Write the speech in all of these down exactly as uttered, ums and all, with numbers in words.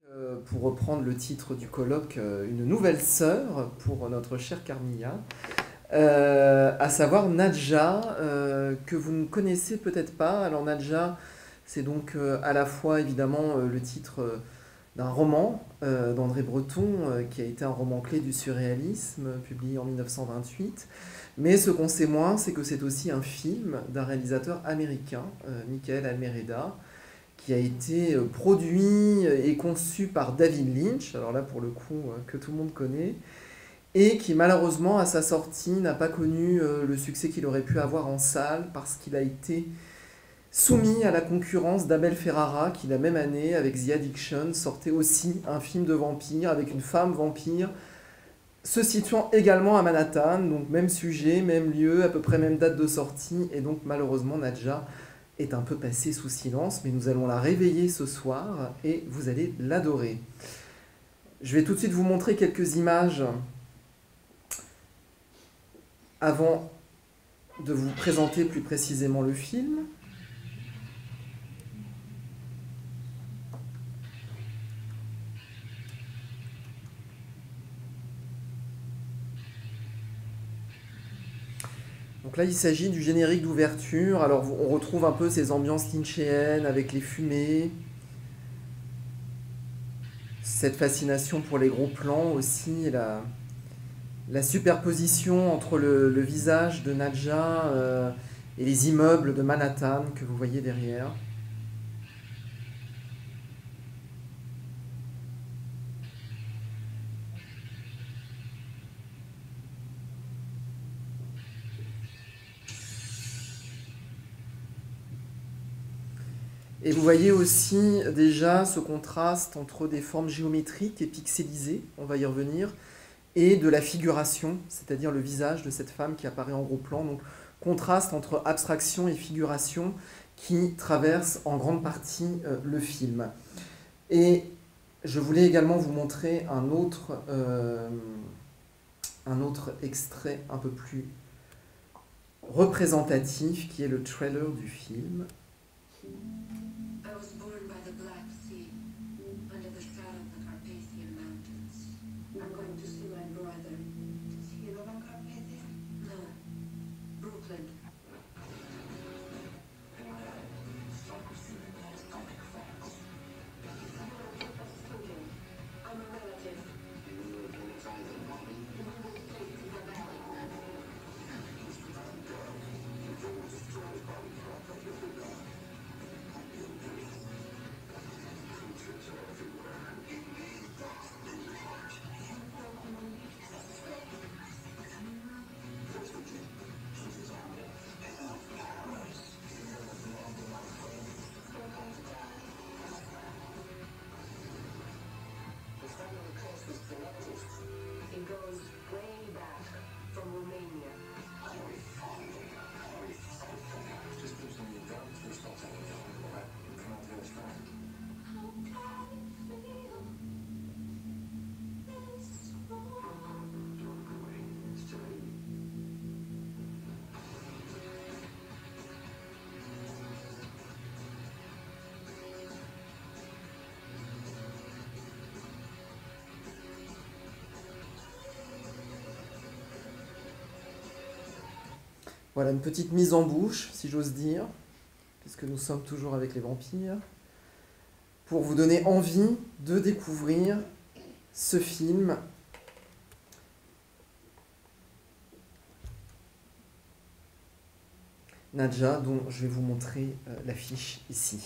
Euh, pour reprendre le titre du colloque, euh, une nouvelle sœur pour notre chère Carmilla, euh, à savoir Nadja, euh, que vous ne connaissez peut-être pas. Alors Nadja, c'est donc euh, à la fois évidemment euh, le titre euh, d'un roman euh, d'André Breton, euh, qui a été un roman clé du surréalisme, publié en mille neuf cent vingt-huit. Mais ce qu'on sait moins, c'est que c'est aussi un film d'un réalisateur américain, euh, Michael Almereda, qui a été produit et conçu par David Lynch, alors là pour le coup que tout le monde connaît, et qui malheureusement à sa sortie n'a pas connu le succès qu'il aurait pu avoir en salle parce qu'il a été soumis à la concurrence d'Abel Ferrara qui la même année avec The Addiction sortait aussi un film de vampire avec une femme vampire se situant également à Manhattan, donc même sujet, même lieu, à peu près même date de sortie, et donc malheureusement Nadja est un peu passée sous silence, mais nous allons la réveiller ce soir et vous allez l'adorer. Je vais tout de suite vous montrer quelques images avant de vous présenter plus précisément le film. Donc là, il s'agit du générique d'ouverture. Alors, on retrouve un peu ces ambiances lynchéennes avec les fumées. Cette fascination pour les gros plans aussi. La, la superposition entre le, le visage de Nadja euh, et les immeubles de Manhattan que vous voyez derrière. Et vous voyez aussi déjà ce contraste entre des formes géométriques et pixelisées, on va y revenir, et de la figuration, c'est-à-dire le visage de cette femme qui apparaît en gros plan. Donc contraste entre abstraction et figuration qui traverse en grande partie euh, le film. Et je voulais également vous montrer un autre, euh, un autre extrait un peu plus représentatif qui est le trailer du film. Voilà, une petite mise en bouche, si j'ose dire, puisque nous sommes toujours avec les vampires, pour vous donner envie de découvrir ce film. Nadja, dont je vais vous montrer euh, l'affiche ici.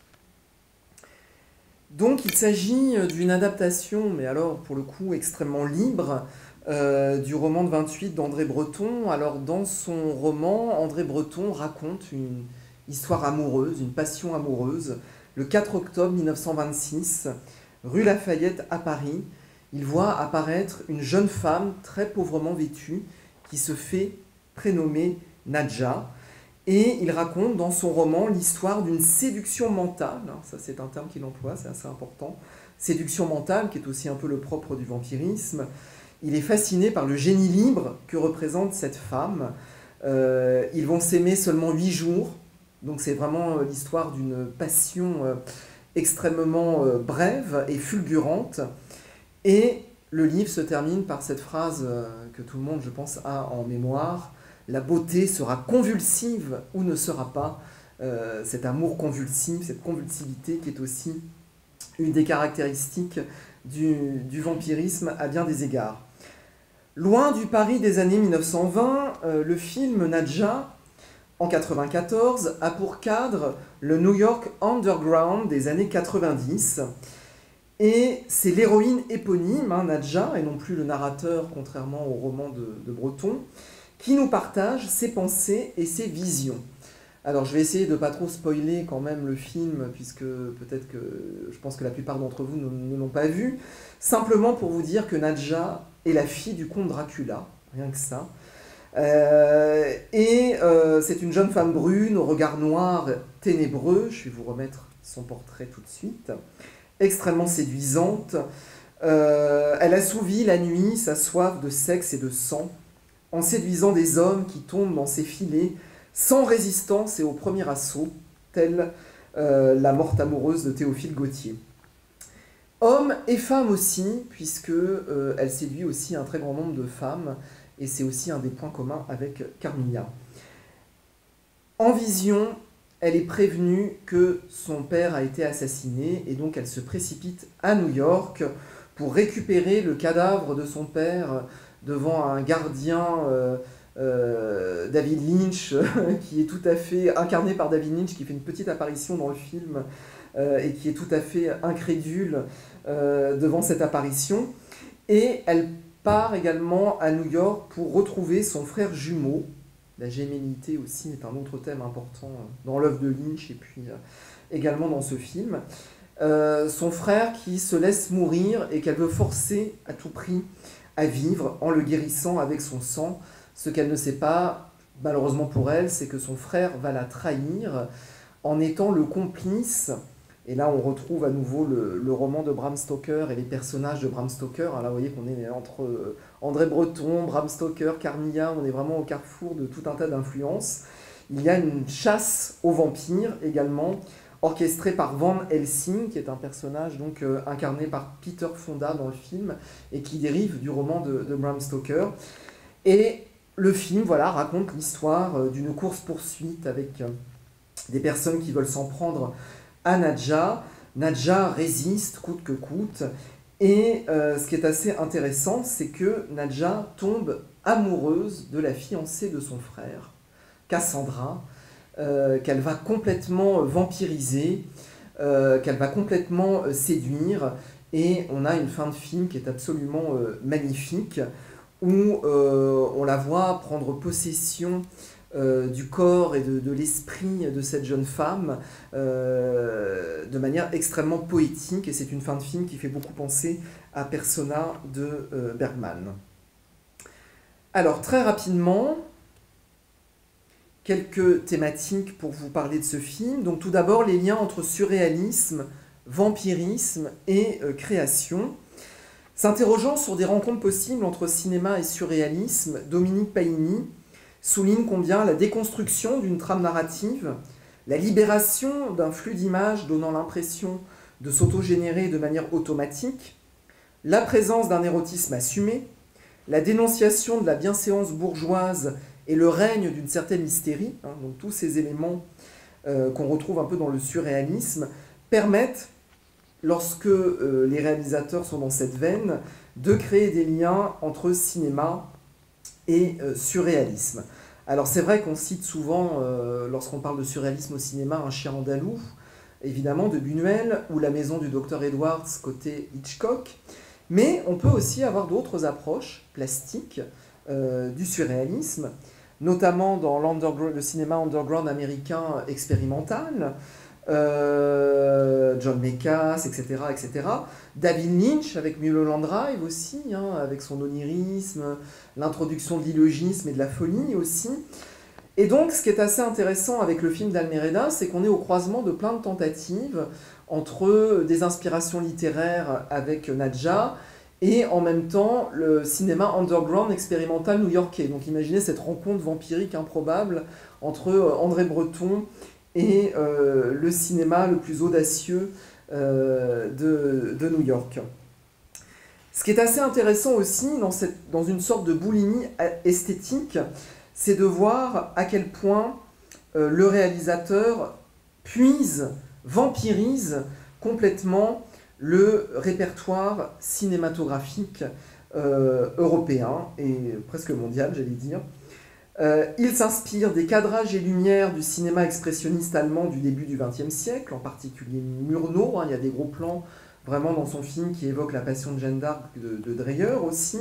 Donc il s'agit d'une adaptation, mais alors pour le coup extrêmement libre, Euh, du roman de vingt-huit d'André Breton. Alors dans son roman, André Breton raconte une histoire amoureuse, une passion amoureuse. Le quatre octobre mille neuf cent vingt-six, rue Lafayette à Paris, il voit apparaître une jeune femme très pauvrement vêtue qui se fait prénommer Nadja. Et il raconte dans son roman l'histoire d'une séduction mentale, ça c'est un terme qu'il emploie, c'est assez important, séduction mentale qui est aussi un peu le propre du vampirisme. Il est fasciné par le génie libre que représente cette femme. Euh, ils vont s'aimer seulement huit jours, donc c'est vraiment l'histoire d'une passion euh, extrêmement euh, brève et fulgurante. Et le livre se termine par cette phrase euh, que tout le monde, je pense, a en mémoire. La beauté sera convulsive ou ne sera pas. Euh, cet amour convulsif, cette convulsivité qui est aussi une des caractéristiques du, du vampirisme à bien des égards. Loin du Paris des années mille neuf cent vingt, euh, le film Nadja, en mille neuf cent quatre-vingt-quatorze, a pour cadre le New York Underground des années quatre-vingt-dix. Et c'est l'héroïne éponyme, hein, Nadja, et non plus le narrateur, contrairement au roman de, de Breton, qui nous partage ses pensées et ses visions. Alors je vais essayer de ne pas trop spoiler quand même le film, puisque peut-être que je pense que la plupart d'entre vous ne, ne l'ont pas vu. Simplement pour vous dire que Nadja est la fille du comte Dracula, rien que ça. Euh, et euh, c'est une jeune femme brune, au regard noir, ténébreux, je vais vous remettre son portrait tout de suite, extrêmement séduisante. Euh, elle assouvit la nuit sa soif de sexe et de sang, en séduisant des hommes qui tombent dans ses filets, sans résistance et au premier assaut, telle euh, la morte amoureuse de Théophile Gautier. Hommes et femmes aussi, puisque euh, elle séduit aussi un très grand nombre de femmes, et c'est aussi un des points communs avec Carmilla. En vision, elle est prévenue que son père a été assassiné, et donc elle se précipite à New York pour récupérer le cadavre de son père devant un gardien... Euh, Euh, David Lynch, qui est tout à fait incarné par David Lynch, qui fait une petite apparition dans le film euh, et qui est tout à fait incrédule euh, devant cette apparition. Et elle part également à New York pour retrouver son frère jumeau. La gémellité aussi est un autre thème important dans l'œuvre de Lynch et puis euh, également dans ce film. Euh, son frère qui se laisse mourir et qu'elle veut forcer à tout prix à vivre en le guérissant avec son sang. Ce qu'elle ne sait pas, malheureusement pour elle, c'est que son frère va la trahir en étant le complice. Et là, on retrouve à nouveau le, le roman de Bram Stoker et les personnages de Bram Stoker. Là, vous voyez qu'on est entre André Breton, Bram Stoker, Carmilla, on est vraiment au carrefour de tout un tas d'influences. Il y a une chasse aux vampires également, orchestrée par Van Helsing, qui est un personnage donc euh, incarné par Peter Fonda dans le film, et qui dérive du roman de, de Bram Stoker. Et le film voilà, raconte l'histoire d'une course-poursuite avec des personnes qui veulent s'en prendre à Nadja. Nadja résiste coûte que coûte. Et euh, ce qui est assez intéressant, c'est que Nadja tombe amoureuse de la fiancée de son frère, Cassandra, euh, qu'elle va complètement vampiriser, euh, qu'elle va complètement séduire. Et on a une fin de film qui est absolument euh, magnifique, où euh, on la voit prendre possession euh, du corps et de, de l'esprit de cette jeune femme euh, de manière extrêmement poétique, et c'est une fin de film qui fait beaucoup penser à Persona de euh, Bergman. Alors, très rapidement, quelques thématiques pour vous parler de ce film. Donc, tout d'abord, les liens entre surréalisme, vampirisme et euh, création. S'interrogeant sur des rencontres possibles entre cinéma et surréalisme, Dominique Paini souligne combien la déconstruction d'une trame narrative, la libération d'un flux d'images donnant l'impression de s'autogénérer de manière automatique, la présence d'un érotisme assumé, la dénonciation de la bienséance bourgeoise et le règne d'une certaine hystérie, hein, donc tous ces éléments euh, qu'on retrouve un peu dans le surréalisme, permettent, lorsque euh, les réalisateurs sont dans cette veine, de créer des liens entre cinéma et euh, surréalisme. Alors c'est vrai qu'on cite souvent, euh, lorsqu'on parle de surréalisme au cinéma, Un chien andalou, évidemment de Buñuel, ou La maison du docteur Edwards côté Hitchcock, mais on peut aussi avoir d'autres approches plastiques euh, du surréalisme, notamment dans le cinéma underground américain expérimental, Euh, John Mekas, et cetera, et cetera. David Lynch avec Mulholland Drive aussi, hein, avec son onirisme, l'introduction de l'illogisme et de la folie aussi. Et donc, ce qui est assez intéressant avec le film d'Almereda, c'est qu'on est au croisement de plein de tentatives entre des inspirations littéraires avec Nadja et en même temps le cinéma underground expérimental new-yorkais. Donc imaginez cette rencontre vampirique improbable entre André Breton et euh, le cinéma le plus audacieux euh, de, de New York. Ce qui est assez intéressant aussi dans, cette, dans une sorte de boulimie esthétique, c'est de voir à quel point euh, le réalisateur puise, vampirise complètement le répertoire cinématographique euh, européen et presque mondial, j'allais dire. Euh, il s'inspire des cadrages et lumières du cinéma expressionniste allemand du début du vingtième siècle, en particulier Murnau, hein, il y a des gros plans vraiment dans son film qui évoque la passion de Jeanne d'Arc de, de Dreyer aussi.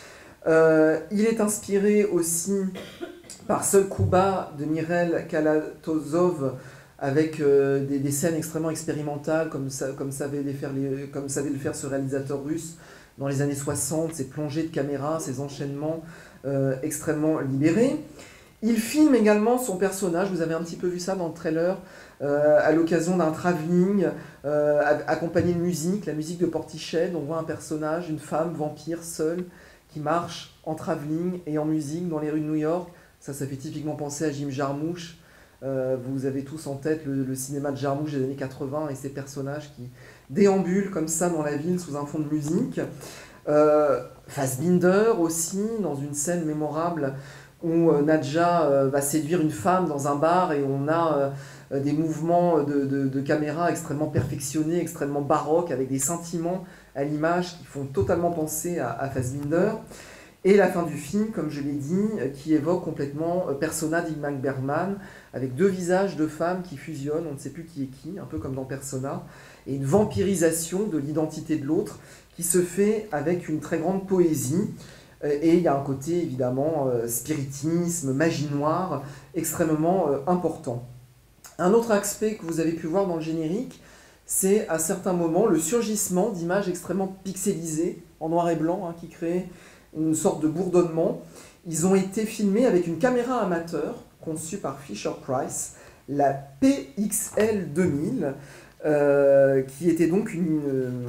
Euh, il est inspiré aussi par Seul coup bas de Mirel Kalatozov, avec euh, des, des scènes extrêmement expérimentales, comme, ça, comme, savait les faire les, comme savait le faire ce réalisateur russe dans les années soixante, ces plongées de caméra, ces enchaînements euh, extrêmement libérés. Il filme également son personnage, vous avez un petit peu vu ça dans le trailer, euh, à l'occasion d'un travelling, euh, accompagné de musique, la musique de Portiched. On voit un personnage, une femme vampire seule, qui marche en travelling et en musique dans les rues de New York. Ça, ça fait typiquement penser à Jim Jarmusch. Euh, vous avez tous en tête le, le cinéma de Jarmusch des années quatre-vingts et ces personnages qui déambulent comme ça dans la ville sous un fond de musique. Euh, Fassbinder aussi, dans une scène mémorable où euh, Nadja euh, va séduire une femme dans un bar et on a euh, des mouvements de, de, de caméra extrêmement perfectionnés, extrêmement baroques, avec des sentiments à l'image qui font totalement penser à, à Fassbinder. Et la fin du film, comme je l'ai dit, qui évoque complètement Persona d'Ingmar Bergman, avec deux visages de femmes qui fusionnent, on ne sait plus qui est qui, un peu comme dans Persona, et une vampirisation de l'identité de l'autre qui se fait avec une très grande poésie. Et il y a un côté, évidemment, spiritisme, magie noire, extrêmement important. Un autre aspect que vous avez pu voir dans le générique, c'est à certains moments le surgissement d'images extrêmement pixelisées, en noir et blanc, hein, qui créent une sorte de bourdonnement. Ils ont été filmés avec une caméra amateur conçue par Fisher-Price, la P X L deux mille, euh, qui était donc une,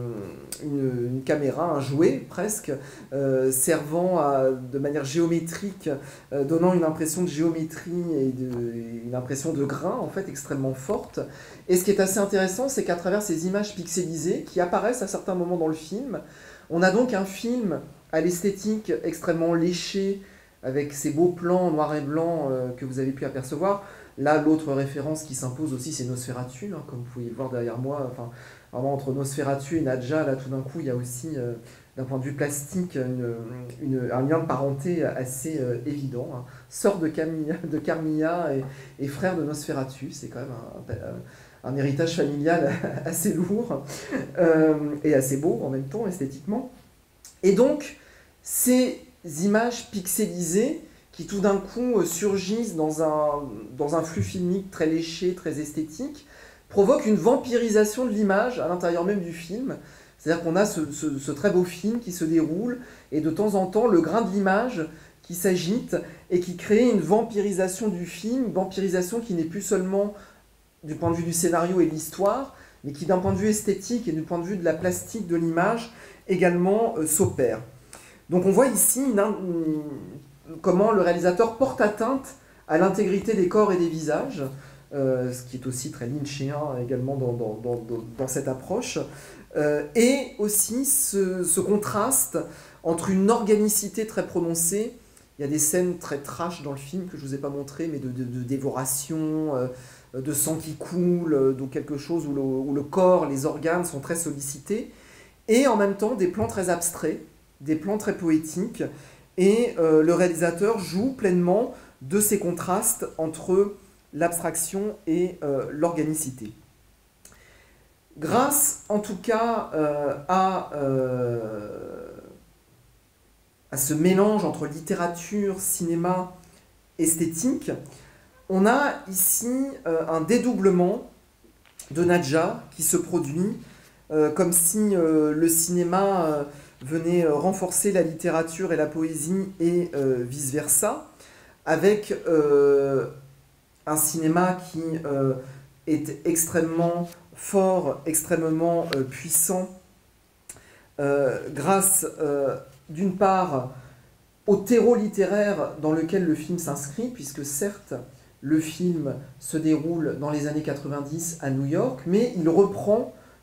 une, une caméra, un jouet presque, euh, servant à, de manière géométrique, euh, donnant une impression de géométrie et de, une impression de grain en fait extrêmement forte. Et ce qui est assez intéressant, c'est qu'à travers ces images pixelisées qui apparaissent à certains moments dans le film, on a donc un film à l'esthétique extrêmement léchée, avec ces beaux plans en noir et blanc euh, que vous avez pu apercevoir. Là, l'autre référence qui s'impose aussi, c'est Nosferatu, hein, comme vous pouvez le voir derrière moi. Enfin, vraiment, entre Nosferatu et Nadja, là, tout d'un coup, il y a aussi, euh, d'un point de vue plastique, une, une, un lien de parenté assez euh, évident. Hein. Sœur de, Camilla, de Carmilla et, et frère de Nosferatu, c'est quand même un, un, un héritage familial assez lourd euh, et assez beau en même temps, esthétiquement. Et donc, ces images pixelisées qui tout d'un coup surgissent dans un, dans un flux filmique très léché, très esthétique, provoquent une vampirisation de l'image à l'intérieur même du film. C'est-à-dire qu'on a ce, ce, ce très beau film qui se déroule, et de temps en temps, le grain de l'image qui s'agite et qui crée une vampirisation du film, une vampirisation qui n'est plus seulement du point de vue du scénario et de l'histoire, mais qui d'un point de vue esthétique et du point de vue de la plastique de l'image, également euh, s'opère. Donc on voit ici une, une, comment le réalisateur porte atteinte à l'intégrité des corps et des visages, euh, ce qui est aussi très lynchien également dans, dans, dans, dans cette approche, euh, et aussi ce, ce contraste entre une organicité très prononcée. Il y a des scènes très trash dans le film que je ne vous ai pas montré, mais de, de, de dévoration, euh, de sang qui coule, donc quelque chose où le, où le corps, les organes sont très sollicités, et en même temps des plans très abstraits, des plans très poétiques, et euh, le réalisateur joue pleinement de ces contrastes entre l'abstraction et euh, l'organicité. Grâce en tout cas euh, à, euh, à ce mélange entre littérature, cinéma, esthétique, on a ici euh, un dédoublement de Nadja qui se produit, euh, comme si euh, le cinéma euh, venait euh, renforcer la littérature et la poésie et euh, vice-versa, avec euh, un cinéma qui euh, est extrêmement fort, extrêmement euh, puissant, euh, grâce euh, d'une part au terreau littéraire dans lequel le film s'inscrit, puisque certes, le film se déroule dans les années quatre-vingt-dix à New York, mais il reprend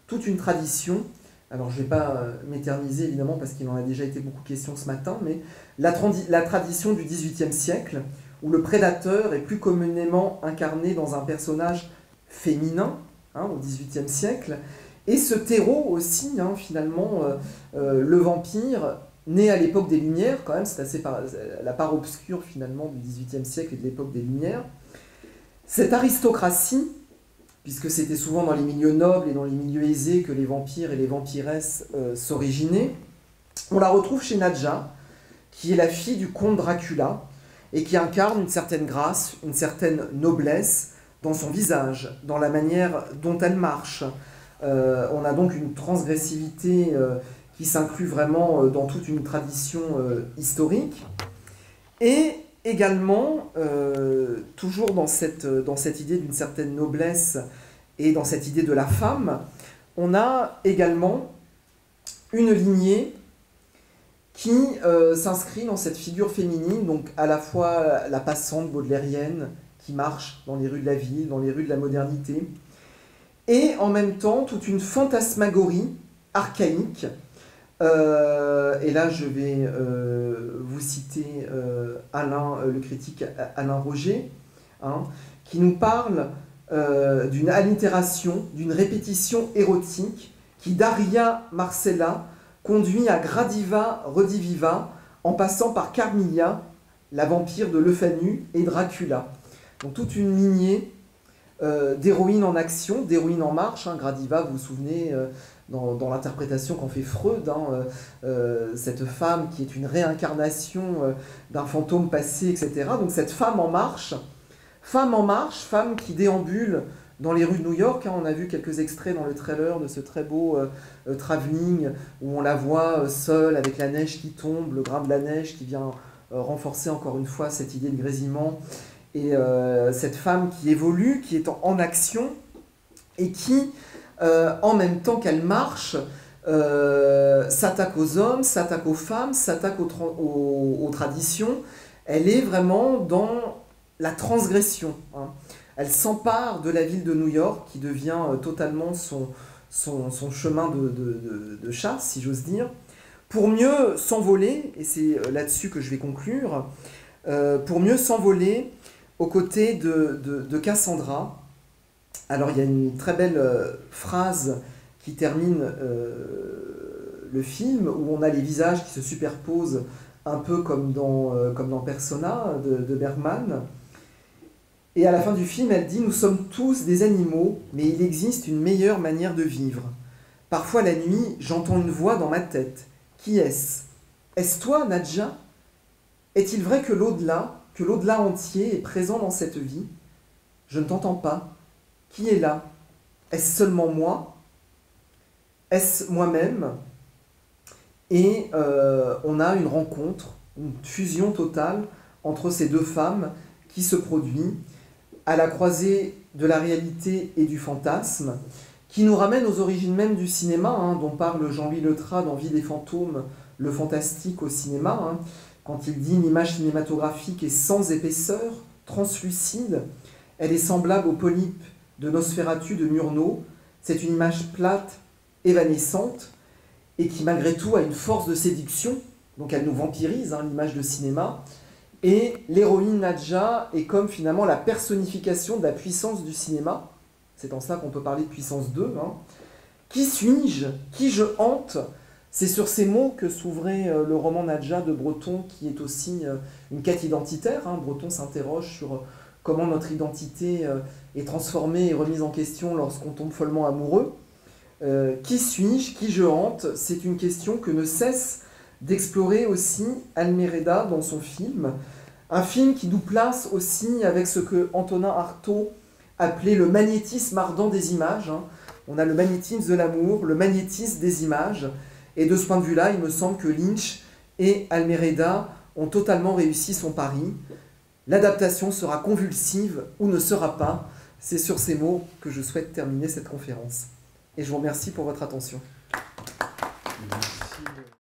toute une tradition. Alors, je ne vais pas euh, m'éterniser, évidemment, parce qu'il en a déjà été beaucoup question ce matin, mais la, la tradition du dix-huitième siècle, où le prédateur est plus communément incarné dans un personnage féminin, hein, au dix-huitième siècle, et ce terreau aussi, hein, finalement, euh, euh, le vampire, né à l'époque des Lumières, quand même, c'est assez par, la part obscure, finalement, du dix-huitième siècle et de l'époque des Lumières. Cette aristocratie, puisque c'était souvent dans les milieux nobles et dans les milieux aisés que les vampires et les vampiresses euh, s'originaient, on la retrouve chez Nadja, qui est la fille du comte Dracula, et qui incarne une certaine grâce, une certaine noblesse dans son visage, dans la manière dont elle marche. Euh, on a donc une transgressivité euh, qui s'inclut vraiment euh, dans toute une tradition euh, historique. Et également, euh, toujours dans cette, dans cette idée d'une certaine noblesse et dans cette idée de la femme, on a également une lignée qui euh, s'inscrit dans cette figure féminine, donc à la fois la passante baudelairienne qui marche dans les rues de la ville, dans les rues de la modernité, et en même temps toute une fantasmagorie archaïque. Euh, et là, je vais euh, vous citer euh, Alain, euh, le critique Alain Roger, hein, qui nous parle euh, d'une allitération, d'une répétition érotique qui, d'Aria Marcella, conduit à Gradiva Rediviva, en passant par Carmilla, la vampire de Lefanu, et Dracula. Donc toute une lignée euh, d'héroïnes en action, d'héroïnes en marche. Hein. Gradiva, vous vous souvenez, euh, dans, dans l'interprétation qu'en fait Freud, hein, euh, euh, cette femme qui est une réincarnation euh, d'un fantôme passé, et cetera. Donc cette femme en marche, femme en marche, femme qui déambule dans les rues de New York. Hein. On a vu quelques extraits dans le trailer de ce très beau euh, euh, travelling où on la voit euh, seule avec la neige qui tombe, le grain de la neige qui vient euh, renforcer encore une fois cette idée de grésillement. Et euh, cette femme qui évolue, qui est en, en action et qui, euh, en même temps qu'elle marche, euh, s'attaque aux hommes, s'attaque aux femmes, s'attaque aux, aux, aux traditions. Elle est vraiment dans la transgression. Hein. Elle s'empare de la ville de New York, qui devient euh, totalement son, son, son chemin de, de, de, de chasse, si j'ose dire, pour mieux s'envoler, et c'est là-dessus que je vais conclure, euh, pour mieux s'envoler aux côtés de, de, de Cassandra. Alors il y a une très belle euh, phrase qui termine euh, le film, où on a les visages qui se superposent un peu comme dans, euh, comme dans Persona de, de Bergman. Et à la fin du film, elle dit « Nous sommes tous des animaux, mais il existe une meilleure manière de vivre. Parfois la nuit, j'entends une voix dans ma tête. Qui est-ce? Est-ce toi, Nadja? Est-il vrai que l'au-delà, que l'au-delà entier est présent dans cette vie? Je ne t'entends pas. Qui est là? Est-ce seulement moi? Est-ce moi-même ?» Et euh, on a une rencontre, une fusion totale entre ces deux femmes qui se produit à la croisée de la réalité et du fantasme, qui nous ramène aux origines même du cinéma, hein, dont parle Jean-Louis Letras dans Vie des fantômes, le fantastique au cinéma, hein, quand il dit « L'image cinématographique est sans épaisseur, translucide, elle est semblable au polype de Nosferatu de Murnau, c'est une image plate, évanescente, et qui malgré tout a une force de séduction, donc elle nous vampirise, hein, l'image de cinéma. Et l'héroïne Nadja est comme finalement la personnification de la puissance du cinéma. C'est en ça qu'on peut parler de puissance deux. Hein. Qui suis-je? Qui je hante? C'est sur ces mots que s'ouvrait euh, le roman Nadja de Breton, qui est aussi euh, une quête identitaire. Hein. Breton s'interroge sur euh, comment notre identité euh, est transformée et remise en question lorsqu'on tombe follement amoureux. Euh, qui suis-je? Qui je hante? C'est une question que ne cesse d'explorer aussi Almereda dans son film. Un film qui nous place aussi avec ce que Antonin Artaud appelait le magnétisme ardent des images. Hein. On a le magnétisme de l'amour, le magnétisme des images. Et de ce point de vue-là, il me semble que Lynch et Almereda ont totalement réussi son pari. L'adaptation sera convulsive ou ne sera pas. C'est sur ces mots que je souhaite terminer cette conférence. Et je vous remercie pour votre attention.